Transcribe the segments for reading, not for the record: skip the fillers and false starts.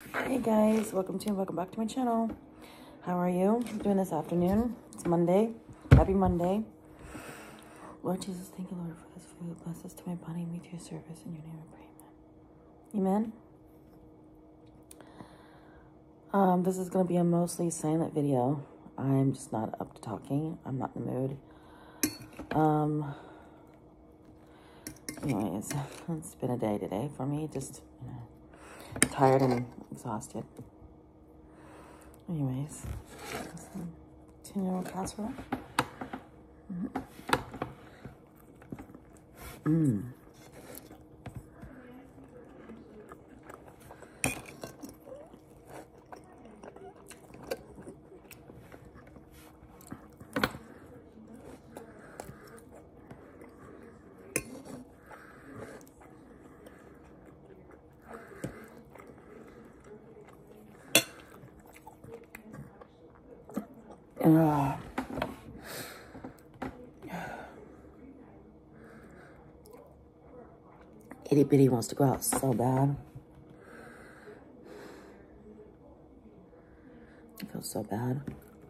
Hey guys, welcome back to my channel. How are you doing this afternoon? It's Monday. Happy Monday. Lord Jesus, thank you, Lord, for this food. Bless us to my body, me to your service. In your name I pray, amen. This is going to be a mostly silent video. I'm just not up to talking. I'm not in the mood. Anyways, it's been a day today for me. Just, tired and exhausted. Anyways, 10-year-old casserole. Itty Bitty wants to go out so bad. I feel so bad.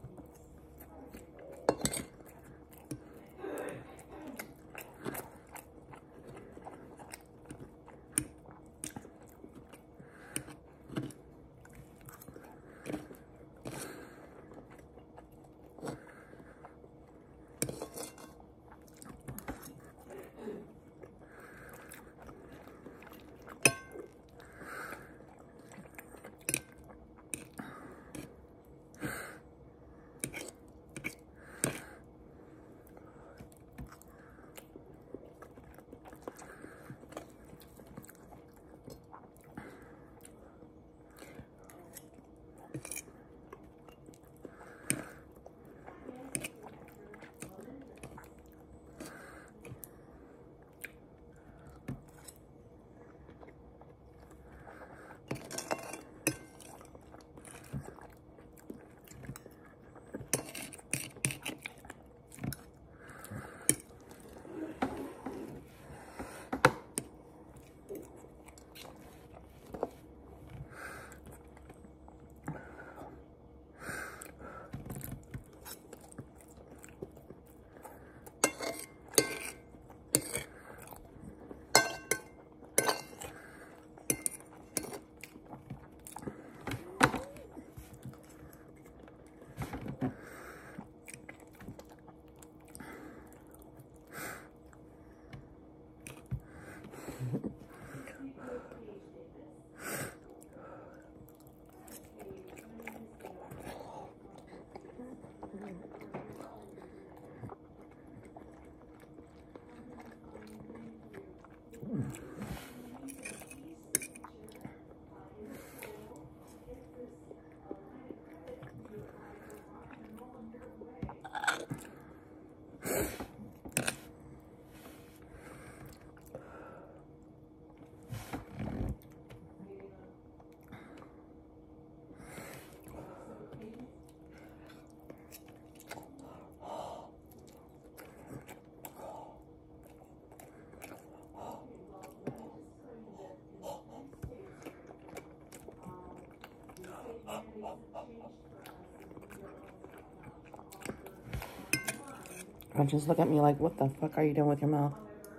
And just look at me like, what the fuck are you doing with your mouth?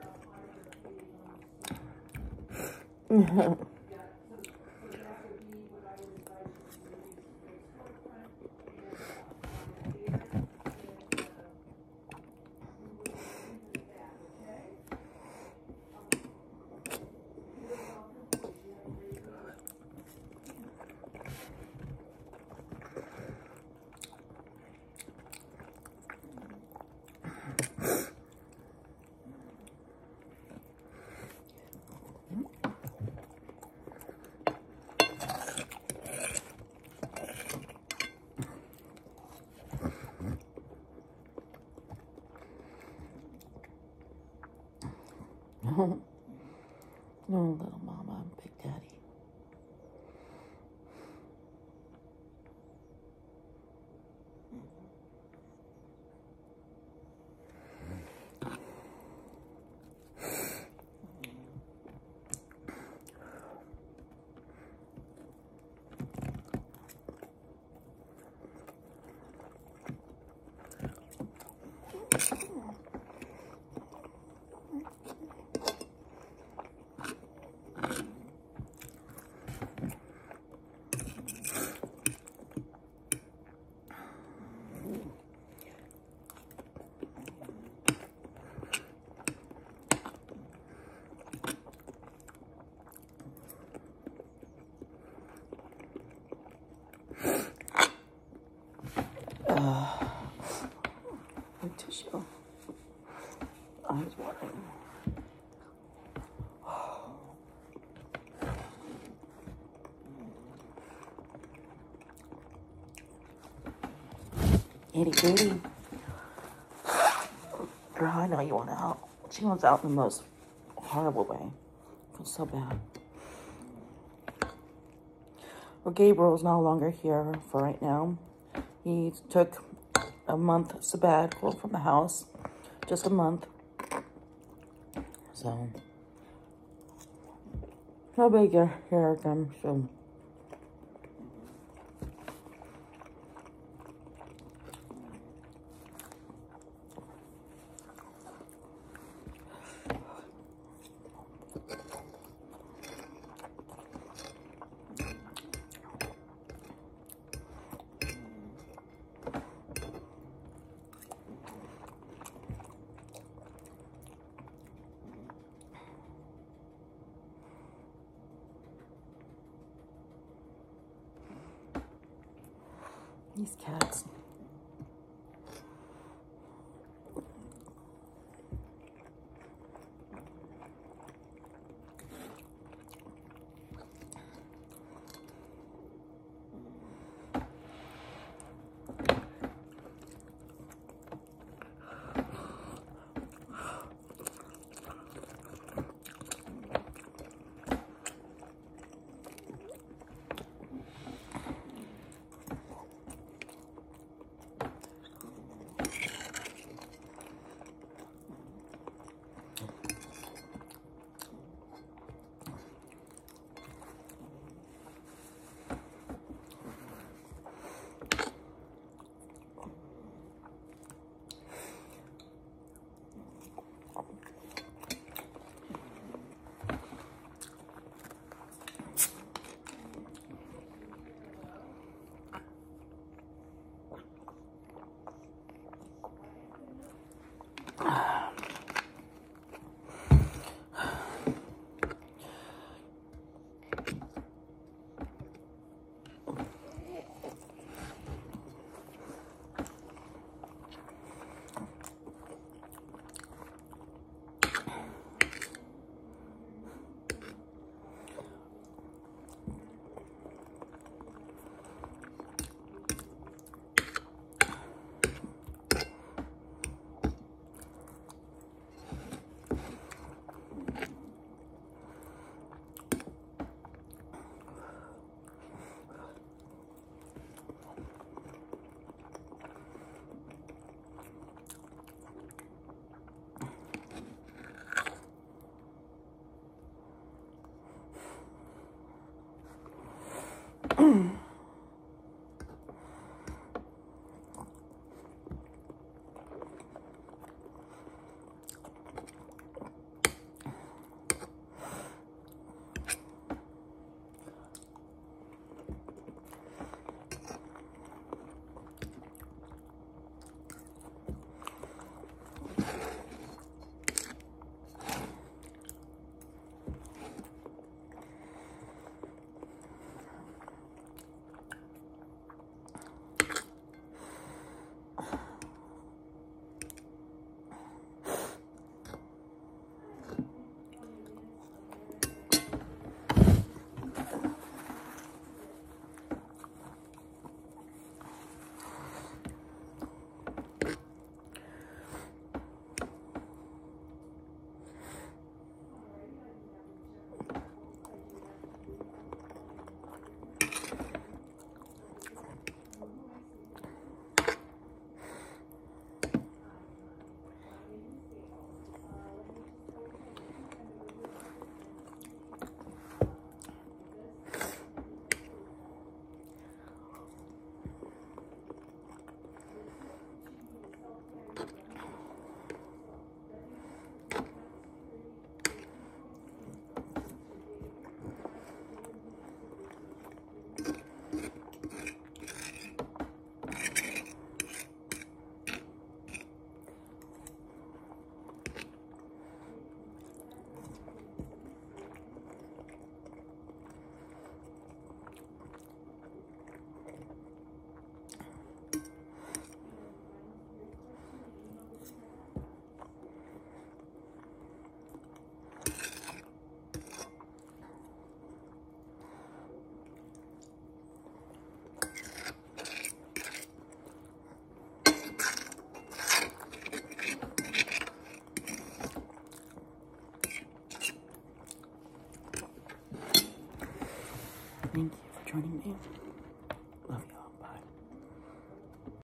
No, little mama, big daddy. Good tissue. Eyes watering. Itty bitty. Girl, I know you want out. She wants out in the most horrible way. I feel so bad. Well, Gabriel's no longer here for right now. He took a month sabbatical from the house. Just a month. So, nobody get here again, so. These cats.